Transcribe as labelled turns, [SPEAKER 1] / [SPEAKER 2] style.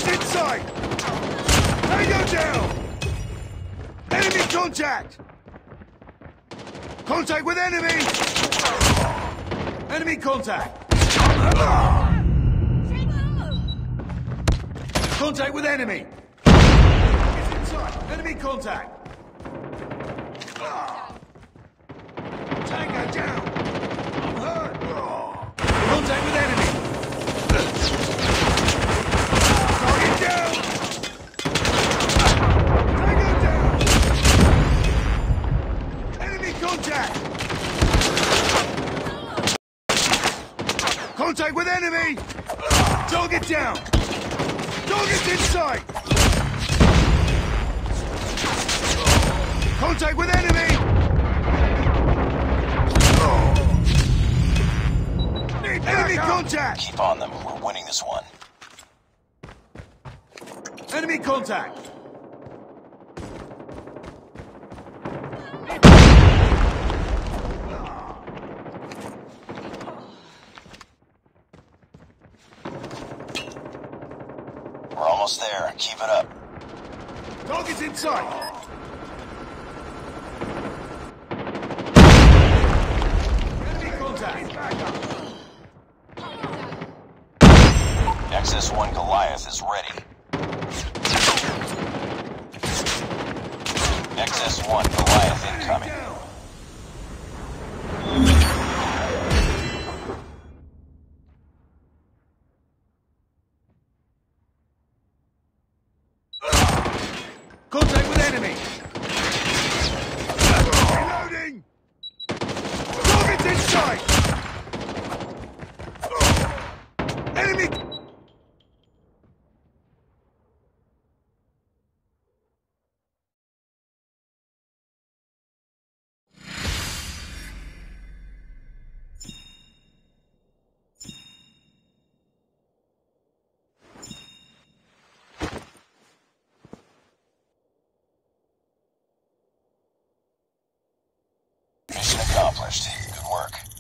[SPEAKER 1] Target's in sight! Tango down! Enemy contact! Contact with enemy! Enemy contact! Contact with enemy! Target's in sight! Enemy contact! Tango down! I'm hurt! Contact with enemy! Target down! Tango down! Enemy contact! Contact with enemy! Target down! Target's in sight! Contact with enemy! Enemy contact!
[SPEAKER 2] Keep on them. We're winning this one.
[SPEAKER 1] Enemy contact!
[SPEAKER 2] We're almost there. Keep it up.
[SPEAKER 1] Target's in sight! Enemy contact!
[SPEAKER 2] XS-1 Goliath is ready. XS-1 Goliath incoming.
[SPEAKER 1] Contact with enemy! Reloading! Target's in sight! Enemy!
[SPEAKER 2] Mission accomplished. Good work.